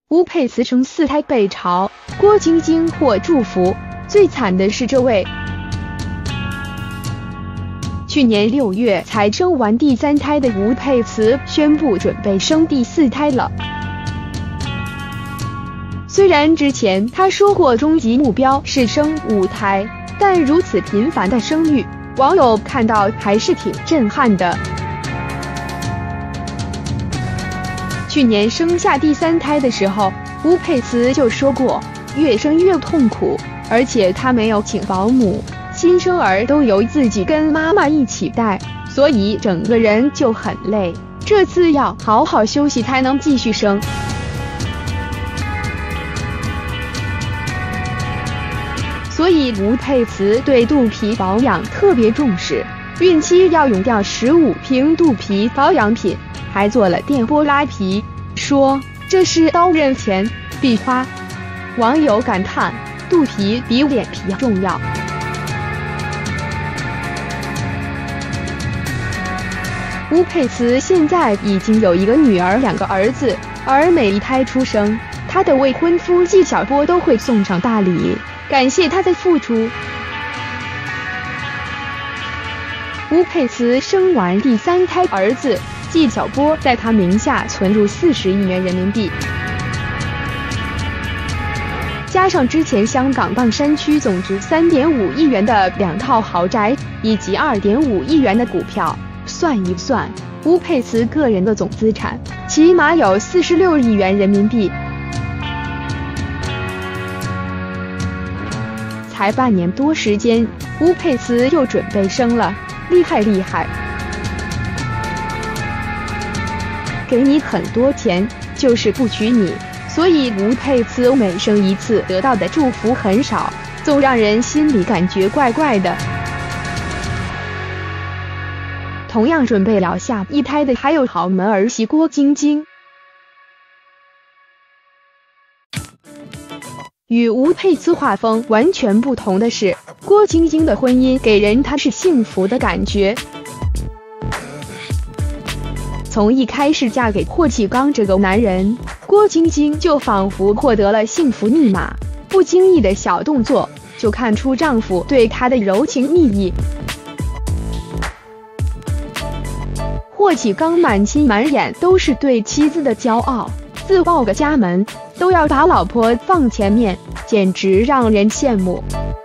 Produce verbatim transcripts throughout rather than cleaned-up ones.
吴佩慈生四胎被嘲，郭晶晶获祝福。最惨的是这位，去年六月才生完第三胎的吴佩慈宣布准备生第四胎了。虽然之前她说过终极目标是生五胎，但如此频繁的生育，网友看到还是挺震撼的。去年生下第三胎的时候，吴佩慈就说过，越生越痛苦，而且她没有请保姆，新生儿都由自己跟妈妈一起带，所以整个人就很累。这次要好好休息才能继续生。所以吴佩慈对肚皮保养特别重视，孕期要用掉十五瓶肚皮保养品，还做了电波拉皮，说这是刀刃钱，必花。网友感叹，肚皮比脸皮重要。吴佩慈现在已经有一个女儿两个儿子，而每一胎出生，她的未婚夫纪晓波都会送上大礼，感谢她的付出。吴佩慈生完第三胎儿子，纪晓波在她名下存入四十亿元人民币，加上之前香港棒山区总值三点五亿元的两套豪宅以及二点五亿元的股票，算一算，吴佩慈个人的总资产起码有四十六亿元人民币。才半年多时间，吴佩慈又准备生了，厉害厉害！给你很多钱，就是不娶你，所以吴佩慈每生一次得到的祝福很少，总让人心里感觉怪怪的。同样准备了下一胎的还有豪门儿媳郭晶晶。与吴佩慈画风完全不同的是，郭晶晶的婚姻给人她是幸福的感觉。从一开始嫁给霍启刚这个男人，郭晶晶就仿佛获得了幸福密码，不经意的小动作就看出丈夫对她的柔情蜜意。霍启刚满心满眼都是对妻子的骄傲，自报个家门都要把老婆放前面，简直让人羡慕。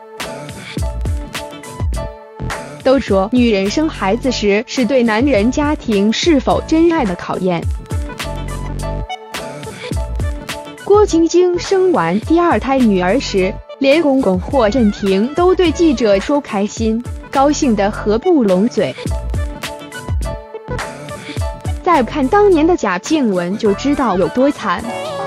都说女人生孩子时是对男人家庭是否真爱的考验。郭晶晶生完第二胎女儿时，连公公霍震霆都对记者说开心，高兴得合不拢嘴。再看当年的贾静雯就知道有多惨。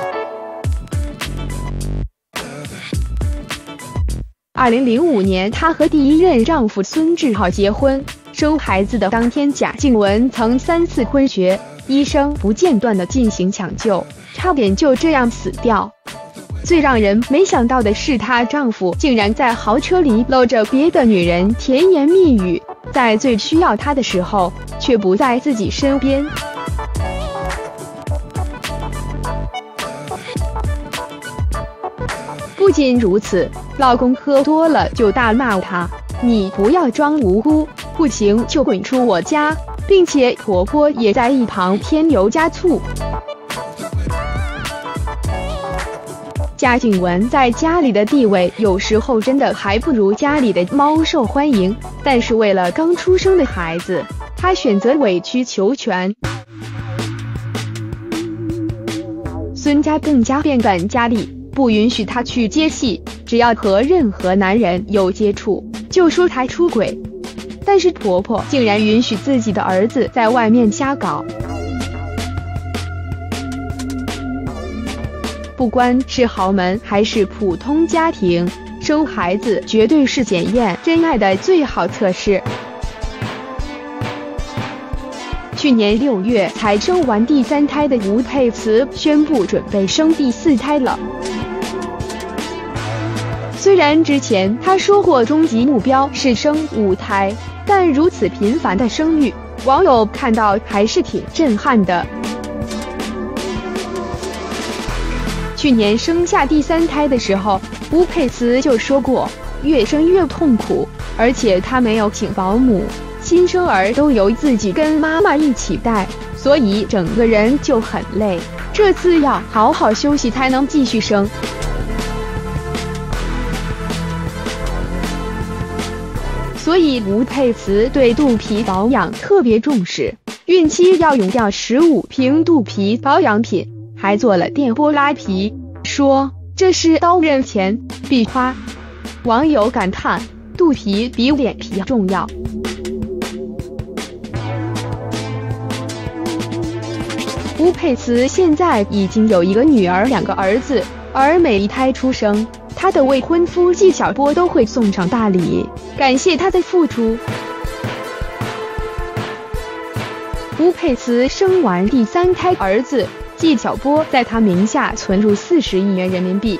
二零零五年，她和第一任丈夫孙志浩结婚，生孩子的当天，贾静雯曾三次昏厥，医生不间断地进行抢救，差点就这样死掉。最让人没想到的是，她丈夫竟然在豪车里搂着别的女人甜言蜜语，在最需要她的时候却不在自己身边。不仅如此，老公喝多了就大骂她，你不要装无辜，不行就滚出我家，并且婆婆也在一旁添油加醋。贾静雯在家里的地位有时候真的还不如家里的猫受欢迎，但是为了刚出生的孩子，她选择委曲求全。孙家更加变本加厉，不允许她去接戏，只要和任何男人有接触，就说她出轨。但是婆婆竟然允许自己的儿子在外面瞎搞。不管是豪门还是普通家庭，生孩子绝对是检验真爱的最好测试。去年六月才生完第三胎的吴佩慈宣布准备生第四胎了。虽然之前她说过终极目标是生五胎，但如此频繁的生育，网友看到还是挺震撼的。 去年生下第三胎的时候，吴佩慈就说过，越生越痛苦，而且她没有请保姆，新生儿都由自己跟妈妈一起带，所以整个人就很累。这次要好好休息才能继续生。所以吴佩慈对肚皮保养特别重视，孕期要用掉十五瓶肚皮保养品，还做了电波拉皮，说这是刀刃钱必花。网友感叹，肚皮比脸皮重要。吴佩慈现在已经有一个女儿两个儿子，而每一胎出生，她的未婚夫纪晓波都会送上大礼，感谢她的付出。吴佩慈生完第三胎儿子，纪晓波在她名下存入四十亿元人民币，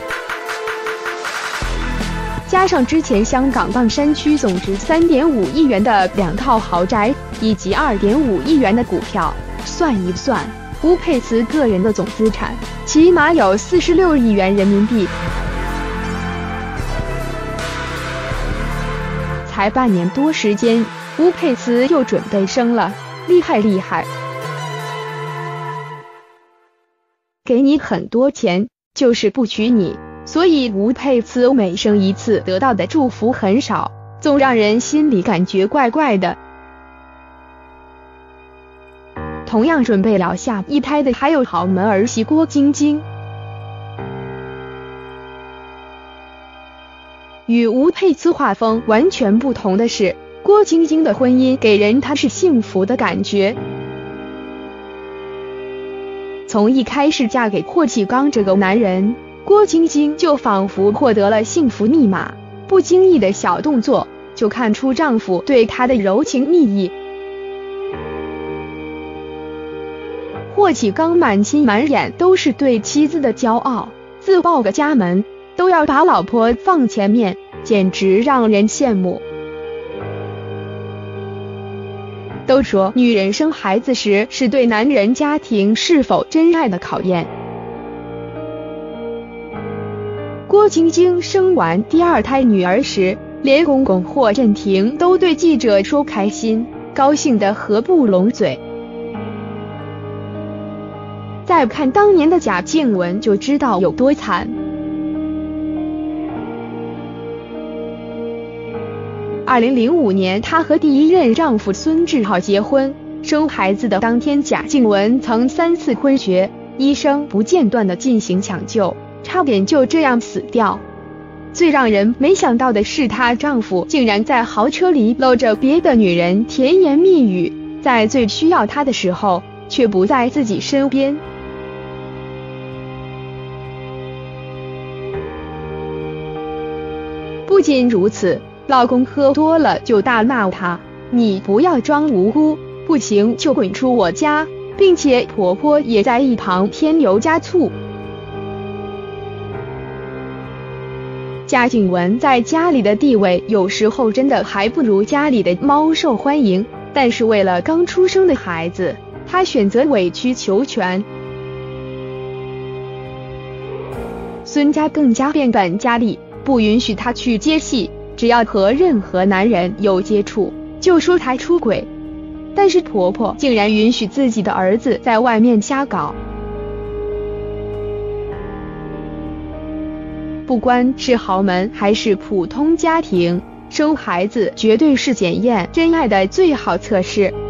加上之前香港砀山区总值三点五亿元的两套豪宅以及二点五亿元的股票，算一算，吴佩慈个人的总资产起码有四十六亿元人民币。才半年多时间，吴佩慈又准备生了，厉害厉害！给你很多钱，就是不娶你，所以吴佩慈每生一次得到的祝福很少，总让人心里感觉怪怪的。同样准备了下一胎的还有豪门儿媳郭晶晶。与吴佩慈画风完全不同的是，郭晶晶的婚姻给人她是幸福的感觉。从一开始嫁给霍启刚这个男人，郭晶晶就仿佛获得了幸福密码，不经意的小动作就看出丈夫对她的柔情蜜意。霍启刚满心满眼都是对妻子的骄傲，自报个家门都要把老婆放前面，简直让人羡慕。都说女人生孩子时是对男人家庭是否真爱的考验。郭晶晶生完第二胎女儿时，连公公霍震霆都对记者说开心，高兴得合不拢嘴。再看当年的贾静雯就知道有多惨。二零零五年，她和第一任丈夫孙志浩结婚，生孩子的当天，贾静雯曾三次昏厥，医生不间断地进行抢救，差点就这样死掉。最让人没想到的是，她丈夫竟然在豪车里搂着别的女人甜言蜜语，在最需要她的时候却不在自己身边。不仅如此，老公喝多了就大骂她，你不要装无辜，不行就滚出我家，并且婆婆也在一旁添油加醋。贾静雯在家里的地位有时候真的还不如家里的猫受欢迎，但是为了刚出生的孩子，她选择委曲求全。孙家更加变本加厉，不允许她去接戏，只要和任何男人有接触，就说她出轨。但是婆婆竟然允许自己的儿子在外面瞎搞。不管是豪门还是普通家庭，生孩子绝对是检验真爱的最好测试。